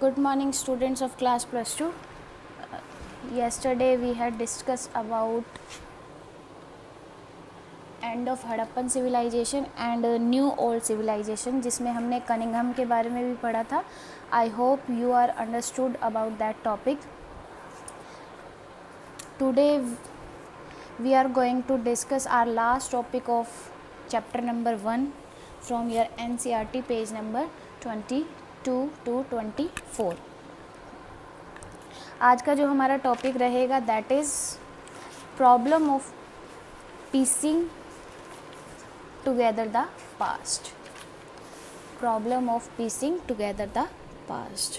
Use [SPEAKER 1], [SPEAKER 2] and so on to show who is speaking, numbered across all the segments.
[SPEAKER 1] Good morning, students of class plus 2. Yesterday we had discussed about end of Harappan civilization and new old civilization, जिसमें हमने Cunningham के बारे में भी पढ़ा था. I hope you are understood about that topic. Today we are going to discuss our last topic of chapter number 1 from your NCERT page number 22 to 24. आज का जो हमारा टॉपिक रहेगा that is problem of piecing together the past. Problem of piecing together the past.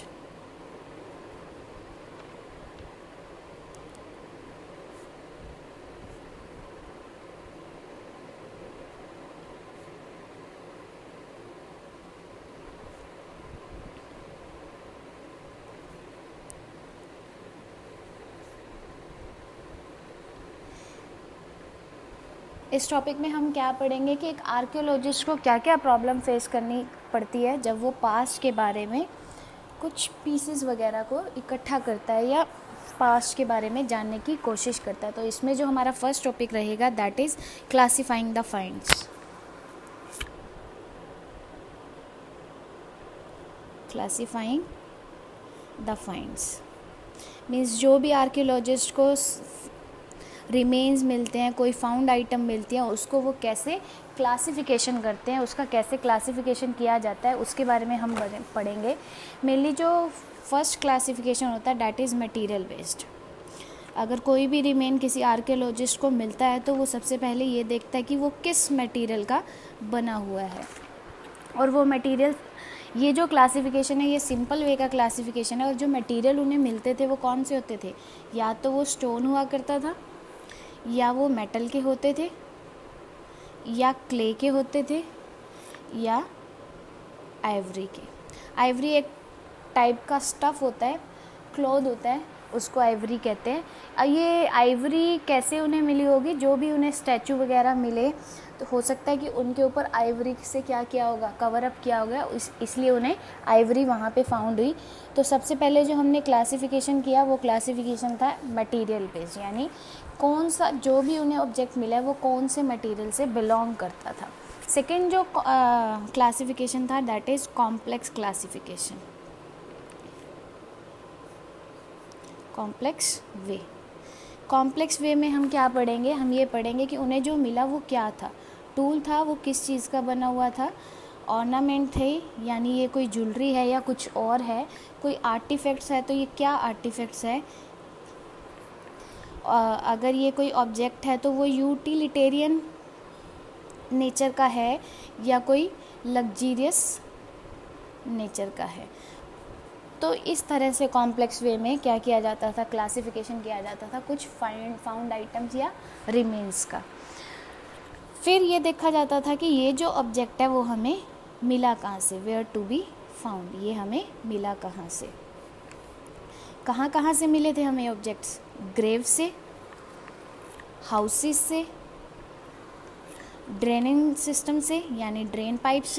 [SPEAKER 1] इस topic में हम क्या पढ़ेंगे कि एक आर्कियोलॉजिस्ट को क्या क्या प्रॉब्लम फेस करनी पड़ती है जब वो पास्ट के बारे में कुछ पीसेस वगैरह को इकट्ठा करता है या पास्ट के बारे में जानने की कोशिश करता है. तो इसमें जो हमारा फर्स्ट टॉपिक रहेगा that is classifying the finds. Classifying the finds means जो भी आर्कियोलॉजिस्ट को रिमेन्स मिलते हैं, कोई फाउंड आइटम मिलती हैं, उसको वो कैसे क्लासिफिकेशन करते हैं, उसका कैसे क्लासिफिकेशन किया जाता है उसके बारे में हम पढ़ेंगे. मेनली जो फर्स्ट क्लासिफिकेशन होता है डैट इज़ मटेरियल बेस्ड. अगर कोई भी रिमेन किसी आर्कियोलॉजिस्ट को मिलता है तो वो सबसे पहले ये देखता है कि वो किस मटेरियल का बना हुआ है. और वो मटेरियल, ये जो क्लासिफिकेशन है ये सिंपल वे का क्लासिफिकेशन है. और जो मटेरियल उन्हें मिलते थे वो कौन से होते थे? या तो वो स्टोन हुआ करता था, या वो मेटल के होते थे, या क्ले के होते थे, या आइवरी के. आइवरी एक टाइप का स्टफ़ होता है, क्लॉथ होता है, उसको आइवरी कहते हैं. ये आइवरी कैसे उन्हें मिली होगी? जो भी उन्हें स्टैचू वगैरह मिले तो हो सकता है कि उनके ऊपर आइवरी से क्या किया होगा, कवर अप किया होगा, इसलिए उन्हें आइवरी वहाँ पे फाउंड हुई. तो सबसे पहले जो हमने क्लासिफिकेशन किया वो क्लासिफिकेशन था मटेरियल बेस्ड, यानी कौन सा जो भी उन्हें ऑब्जेक्ट मिला है वो कौन से मटेरियल से बिलोंग करता था. सेकेंड जो क्लासिफिकेशन था that is complex classification. Complex way. Complex way में हम क्या पढ़ेंगे? हम ये पढ़ेंगे कि उन्हें जो मिला वो क्या था. टूल था, वो किस चीज़ का बना हुआ था. ऑर्नामेंट थे, यानी ये कोई ज्वेलरी है या कुछ और है. कोई आर्टिफैक्ट्स है तो ये क्या आर्टिफैक्ट्स है. अगर ये कोई ऑब्जेक्ट है तो वो यूटिलिटेरियन नेचर का है या कोई लग्जीरियस नेचर का है. तो इस तरह से कॉम्प्लेक्स वे में क्या किया जाता था? क्लासिफिकेशन किया जाता था कुछ फाउंड आइटम्स या रिमेन्स का. फिर ये देखा जाता था कि ये जो ऑब्जेक्ट है वो हमें मिला कहाँ से, वेयर टू बी फाउंड. ये हमें मिला कहाँ से, कहाँ कहाँ से मिले थे हमें ऑब्जेक्ट्स? ग्रेव से, हाउसेस से, ड्रेनिंग सिस्टम से यानी ड्रेन पाइप से,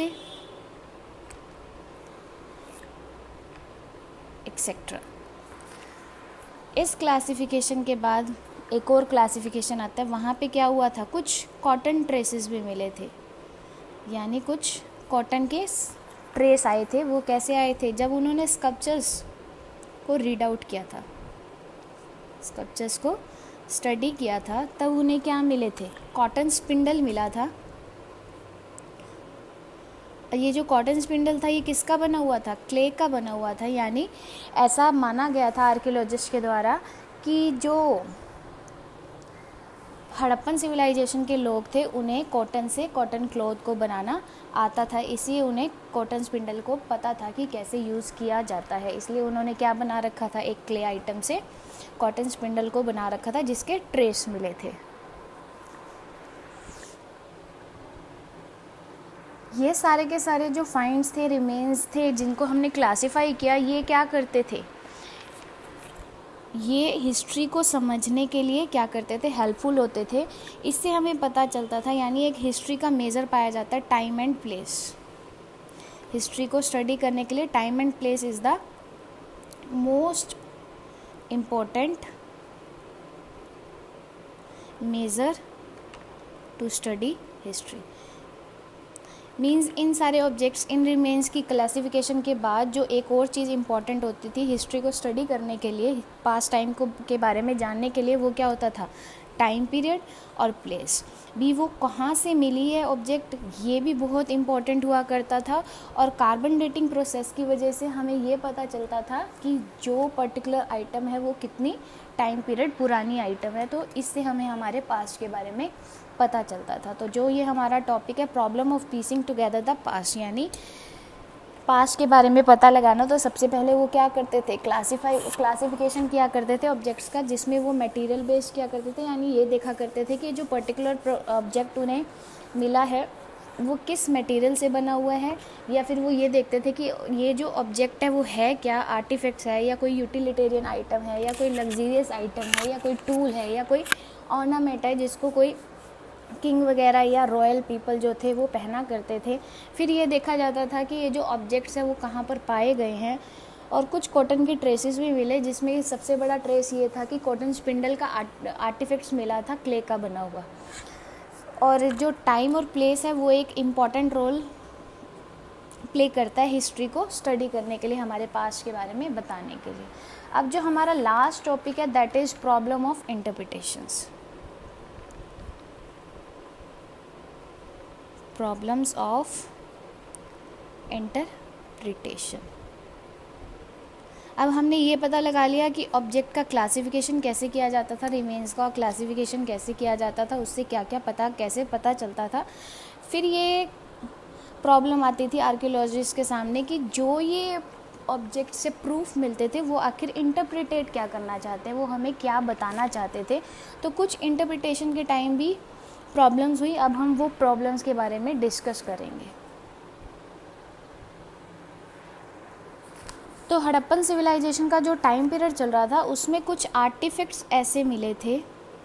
[SPEAKER 1] एक्सेट्रा. इस क्लासिफिकेशन के बाद एक और क्लासिफिकेशन आता है. वहाँ पे क्या हुआ था? कुछ कॉटन ट्रेसेस भी मिले थे, यानी कुछ कॉटन के ट्रेस आए थे. वो कैसे आए थे? जब उन्होंने स्कल्पचर्स को रीड आउट किया था, स्कल्पचर्स को स्टडी किया था, तब उन्हें क्या मिले थे? कॉटन स्पिंडल मिला था. ये जो कॉटन स्पिंडल था ये किसका बना हुआ था? क्ले का बना हुआ था. यानी ऐसा माना गया था आर्कियोलॉजिस्ट के द्वारा कि जो हड़प्पन सिविलाइजेशन के लोग थे उन्हें कॉटन से कॉटन क्लॉथ को बनाना आता था. इसलिए उन्हें कॉटन स्पिंडल को पता था कि कैसे यूज़ किया जाता है. इसलिए उन्होंने क्या बना रखा था? एक क्ले आइटम से कॉटन स्पिंडल को बना रखा था जिसके ट्रेस मिले थे. ये सारे के सारे जो फाइंड्स थे, रिमेन्स थे, जिनको हमने क्लासिफाई किया, ये क्या करते थे? ये हिस्ट्री को समझने के लिए क्या करते थे? हेल्पफुल होते थे. इससे हमें पता चलता था, यानी एक हिस्ट्री का मेज़र पाया जाता है टाइम एंड प्लेस. हिस्ट्री को स्टडी करने के लिए time and place is the most important measure to study history. Means इन सारे ऑब्जेक्ट्स, इन रिमेन्स की क्लासिफिकेशन के बाद जो एक और चीज़ इंपॉर्टेंट होती थी हिस्ट्री को स्टडी करने के लिए, पास्ट टाइम को के बारे में जानने के लिए, वो क्या होता था, टाइम पीरियड और प्लेस भी, वो कहाँ से मिली है ऑब्जेक्ट, ये भी बहुत इम्पॉर्टेंट हुआ करता था। और कार्बन डेटिंग प्रोसेस की वजह से हमें ये पता चलता था कि जो पर्टिकुलर आइटम है वो कितनी टाइम पीरियड पुरानी आइटम है, तो इससे हमें हमारे पास्ट के बारे में पता चलता था। तो जो ये हमारा टॉपिक है problem of piecing together the past, यानी पास्ट के बारे में पता लगाना, तो सबसे पहले वो क्या करते थे, क्लासिफिकेशन किया करते थे ऑब्जेक्ट्स का, जिसमें वो मटेरियल बेस्ड किया करते थे, यानी ये देखा करते थे कि जो पर्टिकुलर ऑब्जेक्ट उन्हें मिला है वो किस मटेरियल से बना हुआ है, या फिर वो ये देखते थे कि ये जो ऑब्जेक्ट है वो है क्या, आर्टिफैक्ट्स है या कोई यूटिलिटेरियन आइटम है या कोई लग्जीरियस आइटम है या कोई टूल है या कोई ऑर्नामेंट है जिसको कोई किंग वगैरह या रॉयल पीपल जो थे वो पहना करते थे। फिर ये देखा जाता था कि ये जो ऑब्जेक्ट्स हैं वो कहाँ पर पाए गए हैं, और कुछ कॉटन की ट्रेसेस भी मिले, जिसमें सबसे बड़ा ट्रेस ये था कि कॉटन स्पिंडल का आर्टिफैक्ट्स मिला था क्ले का बना हुआ। और जो टाइम और प्लेस है वो एक इम्पॉर्टेंट रोल प्ले करता है हिस्ट्री को स्टडी करने के लिए, हमारे पास्ट के बारे में बताने के लिए। अब जो हमारा लास्ट टॉपिक है that is problem of interpretations. Problems of interpretation. अब हमने ये पता लगा लिया कि ऑब्जेक्ट का क्लासिफिकेशन कैसे किया जाता था, रिमेन्स का क्लासिफिकेशन कैसे किया जाता था, उससे क्या क्या कैसे पता चलता था। फिर ये प्रॉब्लम आती थी आर्कियोलॉजिस्ट के सामने कि जो ये ऑब्जेक्ट से प्रूफ मिलते थे वो आखिर इंटरप्रिटेट क्या करना चाहते हैं, वो हमें क्या बताना चाहते थे। तो कुछ इंटरप्रिटेशन के टाइम भी प्रॉब्लम्स हुई। अब हम वो प्रॉब्लम्स के बारे में डिस्कस करेंगे। तो हड़प्पन सिविलाइजेशन का जो टाइम पीरियड चल रहा था उसमें कुछ आर्टिफैक्ट्स ऐसे मिले थे,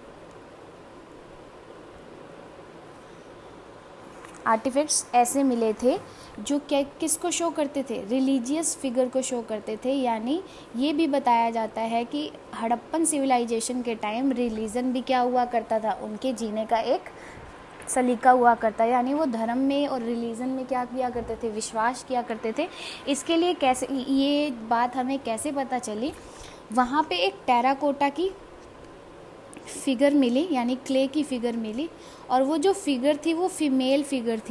[SPEAKER 1] जो क्या किसको शो करते थे, रिलीजियस फिगर को शो करते थे। यानी ये भी बताया जाता है कि हड़प्पन सिविलाइजेशन के टाइम रिलीजन भी क्या हुआ करता था, उनके जीने का एक सलीका हुआ करता है, यानी वो धर्म में और रिलीजन में क्या किया करते थे, विश्वास किया करते थे। इसके लिए कैसे ये बात हमें कैसे पता चली, वहाँ पे एक टेराकोटा की फिगर मिली, यानी क्ले की फिगर मिली, और वो जो फिगर थी वो फीमेल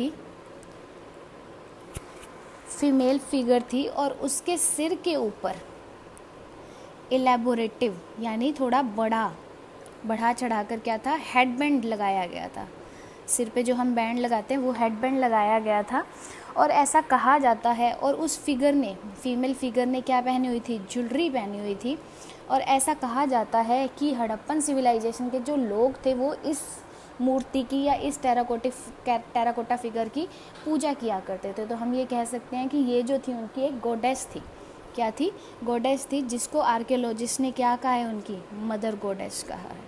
[SPEAKER 1] फिगर थी और उसके सिर के ऊपर इलेबोरेटिव यानी थोड़ा बढ़ा चढ़ा कर क्या था, हेडबैंड लगाया गया था। सिर पे जो हम बैंड लगाते हैं वो हेडबैंड लगाया गया था। और ऐसा कहा जाता है, और उस फिगर ने, फीमेल फिगर ने क्या पहनी हुई थी, ज्वेलरी पहनी हुई थी। और ऐसा कहा जाता है कि हड़प्पन सिविलाइजेशन के जो लोग थे वो इस मूर्ति की या इस टेराकोटा फिगर की पूजा किया करते थे। तो हम ये कह सकते हैं कि ये जो थी उनकी एक गॉडेस थी। क्या थी, गॉडेस थी, जिसको आर्कियोलॉजिस्ट ने क्या कहा है, उनकी मदर गॉडेस कहा है,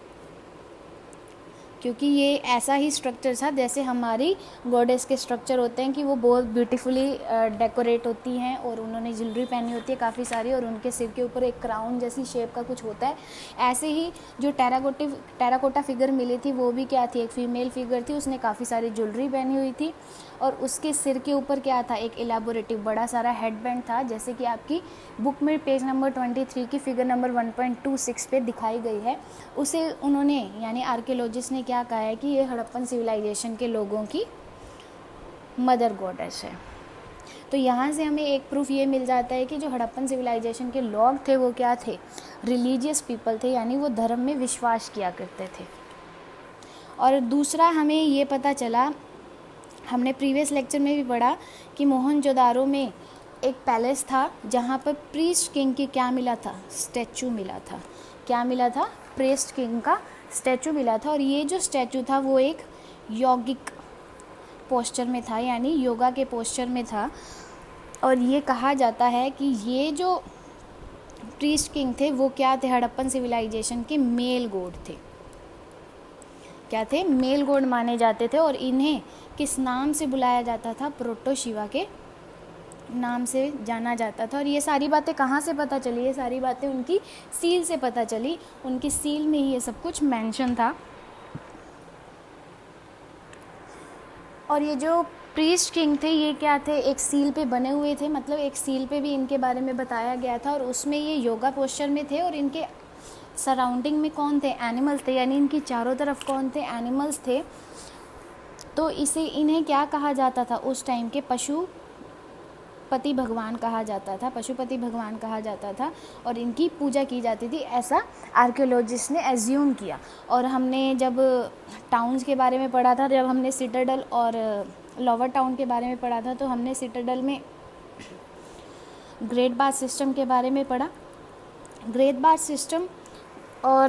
[SPEAKER 1] क्योंकि ये ऐसा ही स्ट्रक्चर था जैसे हमारी गॉडेस के स्ट्रक्चर होते हैं कि वो बहुत ब्यूटीफुली डेकोरेट होती हैं और उन्होंने ज्वेलरी पहनी होती है काफ़ी सारी, और उनके सिर के ऊपर एक क्राउन जैसी शेप का कुछ होता है। ऐसे ही जो टेराकोटा फिगर मिली थी वो भी क्या थी, एक फीमेल फिगर थी, उसने काफ़ी सारी ज्वेलरी पहनी हुई थी और उसके सिर के ऊपर क्या था, एक इलाबोरेटिव बड़ा सारा हेडबैंड था, जैसे कि आपकी बुक में पेज नंबर 23 की फिगर नंबर 1.26 पे दिखाई गई है। उसे उन्होंने यानी आर्कियोलॉजिस्ट ने क्या कहा है कि ये हड़प्पन सिविलाइजेशन के लोगों की मदर गॉडेस है। तो यहाँ से हमें एक प्रूफ ये मिल जाता है कि जो हड़प्पन सिविलाइजेशन के लोग थे वो क्या थे, रिलीजियस पीपल थे, यानी वो धर्म में विश्वास किया करते थे। और दूसरा हमें ये पता चला, हमने प्रीवियस लेक्चर में भी पढ़ा कि मोहनजोदारो में एक पैलेस था जहाँ पर प्रीस्ट किंग की क्या मिला था, स्टैचू मिला था। क्या मिला था, प्रीस्ट किंग का स्टैचू मिला था। और ये जो स्टैचू था वो एक यौगिक पोस्चर में था, यानी योगा के पोस्चर में था। और ये कहा जाता है कि ये जो प्रीस्ट किंग थे वो क्या थे, हड़प्पन सिविलाइजेशन के मेल गॉड थे। क्या थे, मेल गॉड माने जाते थे। और इन्हें किस नाम से बुलाया जाता था, प्रोटो शिवा के नाम से जाना जाता था। और ये सारी बातें कहाँ से पता चली? ये सारी बातें उनकी सील से पता चली। उनकी सील में ही ये सब कुछ मेंशन था। और ये जो प्रीस्ट किंग थे ये क्या थे? एक सील पे बने हुए थे, मतलब एक सील पे भी इनके बारे में बताया गया था, और उसमें ये योगा पोस्चर में थे। और इनके सराउंडिंग में कौन थे? एनिमल्स थे, यानी इनकी चारों तरफ कौन थे? एनिमल्स थे। तो इन्हें क्या कहा जाता था उस टाइम के? पशुपति भगवान कहा जाता था, पशुपति भगवान कहा जाता था, और इनकी पूजा की जाती थी, ऐसा आर्कियोलॉजिस्ट ने एज्यूम किया। और हमने जब टाउन्स के बारे में पढ़ा था, जब हमने सिटाडेल और लोअर टाउन के बारे में पढ़ा था, तो हमने सिटाडेल में ग्रेट बाथ सिस्टम के बारे में पढ़ा। ग्रेट बाथ सिस्टम और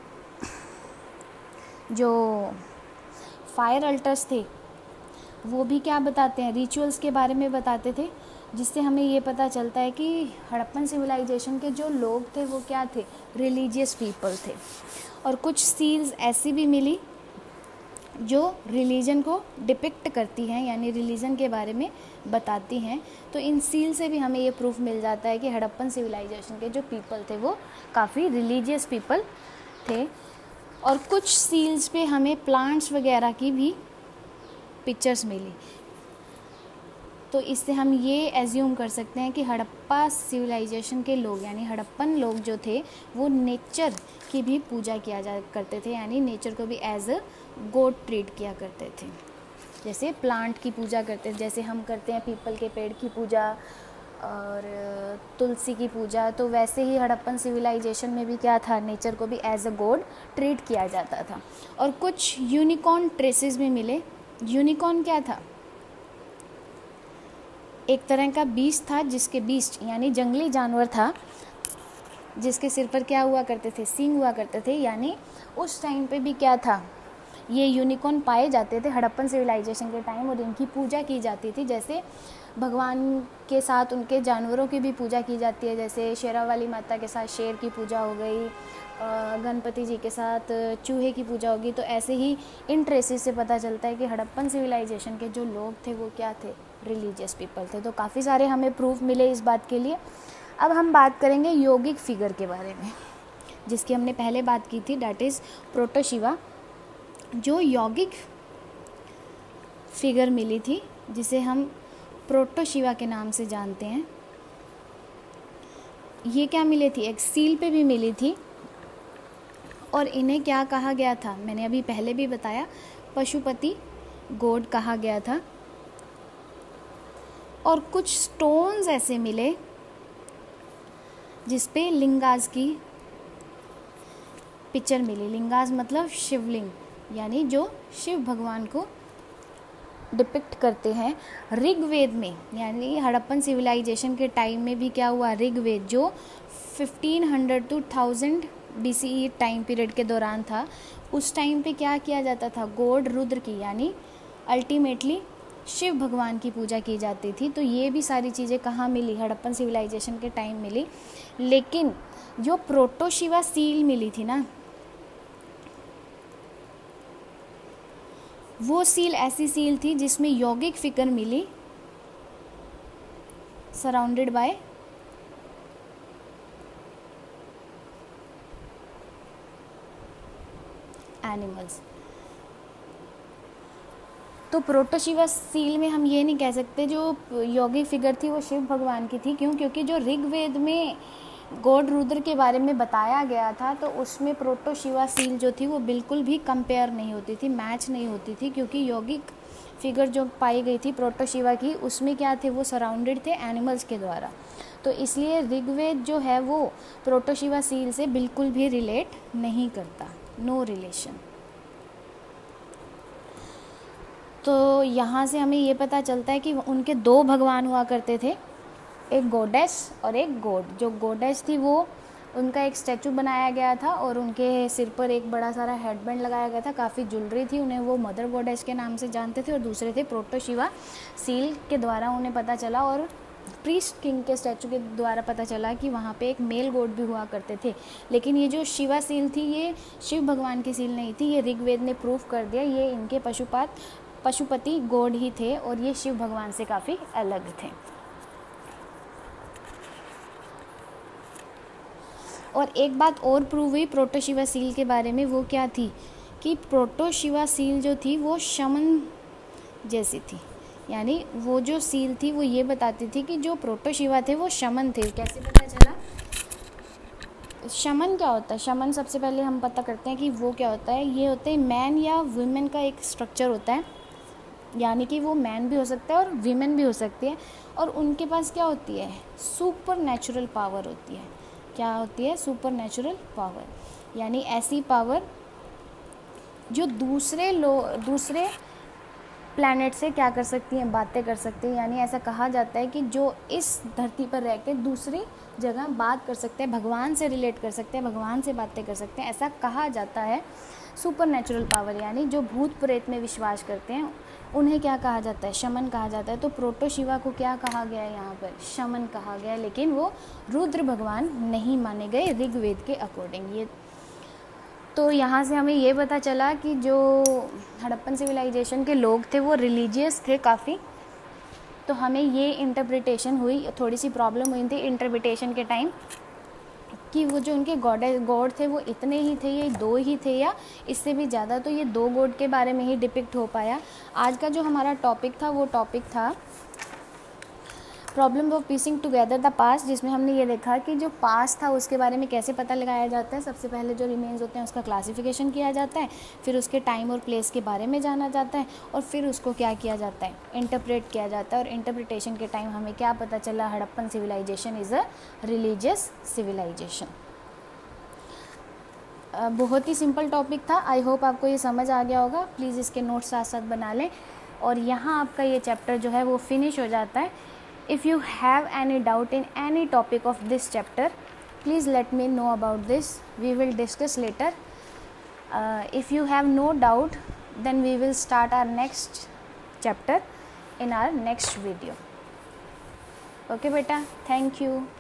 [SPEAKER 1] जो फायर अल्टर्स थे वो भी क्या बताते हैं? रिचुअल्स के बारे में बताते थे, जिससे हमें ये पता चलता है कि हड़प्पन सिविलाइजेशन के जो लोग थे वो क्या थे? रिलीजियस पीपल थे। और कुछ सील्स ऐसी भी मिली जो रिलीजन को डिपिक्ट करती हैं, यानी रिलीजन के बारे में बताती हैं। तो इन सील से भी हमें ये प्रूफ मिल जाता है कि हड़प्पन सिविलाइजेशन के जो पीपल थे वो काफ़ी रिलीजियस पीपल थे। और कुछ सील्स पे हमें प्लांट्स वगैरह की भी पिक्चर्स मिली। तो इससे हम ये एज्यूम कर सकते हैं कि हड़प्पा सिविलाइजेशन के लोग, यानी हड़प्पन लोग जो थे वो नेचर की भी पूजा किया करते थे, यानी नेचर को भी एज अ गॉड ट्रीट किया करते थे। जैसे प्लांट की पूजा करते थे, जैसे हम करते हैं पीपल के पेड़ की पूजा और तुलसी की पूजा, तो वैसे ही हड़प्पन सिविलाइजेशन में भी क्या था? नेचर को भी एज अ गॉड ट्रीट किया जाता था। और कुछ यूनिकॉर्न ट्रेसेस भी मिले। यूनिकॉर्न क्या था? एक तरह का बीस्ट था, जिसके बीस्ट यानी जंगली जानवर था, जिसके सिर पर क्या हुआ करते थे? सींग हुआ करते थे। यानी उस टाइम पे भी क्या था? ये यूनिकॉर्न पाए जाते थे हड़प्पन सिविलाइजेशन के टाइम, और इनकी पूजा की जाती थी। जैसे भगवान के साथ उनके जानवरों की भी पूजा की जाती है, जैसे शेरावाली माता के साथ शेर की पूजा हो गई, गणपति जी के साथ चूहे की पूजा होगी। तो ऐसे ही इन ट्रेसेस से पता चलता है कि हड़प्पन सिविलाइजेशन के जो लोग थे वो क्या थे? रिलीजियस पीपल थे। तो काफ़ी सारे हमें प्रूफ मिले इस बात के लिए। अब हम बात करेंगे योगिक फिगर के बारे में, जिसकी हमने पहले बात की थी, डैट इज़ प्रोटोशिवा। जो यौगिक फिगर मिली थी, जिसे हम प्रोटोशिवा के नाम से जानते हैं, ये क्या मिली थी? एक सील पे भी मिली थी। और इन्हें क्या कहा गया था? मैंने अभी पहले भी बताया, पशुपति गॉड कहा गया था। और कुछ स्टोन्स ऐसे मिले जिस पे लिंगास की पिक्चर मिली। लिंगास मतलब शिवलिंग, यानी जो शिव भगवान को डिपिक्ट करते हैं। ऋग्वेद में, यानी हड़प्पन सिविलाइजेशन के टाइम में भी क्या हुआ? ऋग्वेद जो 1500 to 1000 BCE टाइम पीरियड के दौरान था, उस टाइम पे क्या किया जाता था? गॉड रुद्र की, यानी अल्टीमेटली शिव भगवान की पूजा की जाती थी। तो ये भी सारी चीज़ें कहाँ मिली? हड़प्पन सिविलाइजेशन के टाइम मिली। लेकिन जो प्रोटोशिवा सील मिली थी ना, वो सील ऐसी सील थी जिसमें यौगिक फिगर मिली, सराउंडेड बाय एनिमल्स। तो प्रोटोशिवा सील में हम ये नहीं कह सकते जो यौगिक फिगर थी वो शिव भगवान की थी। क्यों? क्योंकि जो ऋग्वेद में गॉड रुद्र के बारे में बताया गया था, तो उसमें प्रोटोशिवा सील जो थी वो बिल्कुल भी कंपेयर नहीं होती थी, मैच नहीं होती थी। क्योंकि यौगिक फिगर जो पाई गई थी प्रोटोशिवा की, उसमें क्या थे? वो सराउंडेड थे एनिमल्स के द्वारा। तो इसलिए ऋग्वेद जो है वो प्रोटोशिवा सील से बिल्कुल भी रिलेट नहीं करता, नो रिलेशन। तो यहाँ से हमें ये पता चलता है कि उनके दो भगवान हुआ करते थे, एक गॉडेस और एक गॉड। जो गॉडेस थी वो उनका एक स्टैचू बनाया गया था और उनके सिर पर एक बड़ा सारा हेडबैंड लगाया गया था, काफ़ी ज्वेलरी थी, उन्हें वो मदर गॉडेस के नाम से जानते थे। और दूसरे थे प्रोटोशिवा सील के द्वारा उन्हें पता चला, और प्रीस्ट किंग के स्टैचू के द्वारा पता चला कि वहाँ पे एक मेल गॉड भी हुआ करते थे। लेकिन ये जो शिवा सील थी ये शिव भगवान की सील नहीं थी, ये ऋग्वेद ने प्रूफ कर दिया, ये इनके पशुपति गॉड ही थे और ये शिव भगवान से काफ़ी अलग थे। और एक बात और प्रूव हुई प्रोटोशिवा सील के बारे में, वो क्या थी कि प्रोटोशिवा सील जो थी वो शमन जैसी थी, यानी वो जो सील थी वो ये बताती थी कि जो प्रोटोशिवा थे वो शमन थे। कैसे पता चला? शमन क्या होता है? शमन सबसे पहले हम पता करते हैं कि वो क्या होता है। ये होते हैं मैन या वुमेन का एक स्ट्रक्चर होता है, यानी कि वो मैन भी हो सकता है और वीमेन भी हो सकती है, और उनके पास क्या होती है? सुपर नेचुरल पावर होती है। क्या होती है? सुपर नेचुरल पावर, यानी ऐसी पावर जो दूसरे प्लैनेट से क्या कर सकती हैं? बातें कर सकती हैं। यानी ऐसा कहा जाता है कि जो इस धरती पर रह के दूसरी जगह बात कर सकते हैं, भगवान से रिलेट कर सकते हैं, भगवान से बातें कर सकते हैं, ऐसा कहा जाता है। सुपर नेचुरल पावर, यानी जो भूत प्रेत में विश्वास करते हैं उन्हें क्या कहा जाता है? शमन कहा जाता है। तो प्रोटोशिवा को क्या कहा गया है? यहाँ पर शमन कहा गया है, लेकिन वो रुद्र भगवान नहीं माने गए ऋग्वेद के अकॉर्डिंग। ये तो यहाँ से हमें ये पता चला कि जो हड़प्पन सिविलाइजेशन के लोग थे वो रिलीजियस थे काफ़ी। तो हमें ये इंटरप्रिटेशन हुई, थोड़ी सी प्रॉब्लम हुई थी इंटरप्रिटेशन के टाइम कि वो जो उनके गॉड थे वो इतने ही थे, ये 2 ही थे या इससे भी ज़्यादा। तो ये 2 गॉड के बारे में ही डिपिक्ट हो पाया। आज का जो हमारा टॉपिक था वो टॉपिक था problem of piecing together the past, जिसमें हमने ये देखा कि जो पास्ट था उसके बारे में कैसे पता लगाया जाता है। सबसे पहले जो रिमेन्स होते हैं उसका क्लासिफिकेशन किया जाता है, फिर उसके टाइम और प्लेस के बारे में जाना जाता है, और फिर उसको क्या किया जाता है? इंटरप्रेट किया जाता है। और इंटरप्रिटेशन के टाइम हमें क्या पता चला? Harappan civilisation is a religious civilisation. बहुत ही सिंपल टॉपिक था। आई होप आपको ये समझ आ गया होगा। प्लीज़ इसके नोट्स साथ साथ बना लें, और यहाँ आपका ये चैप्टर जो है वो फिनिश हो जाता है। If you have any doubt in any topic of this chapter, please let me know about this. We will discuss later. If you have no doubt, then we will start our next chapter in our next video. Okay beta, thank you.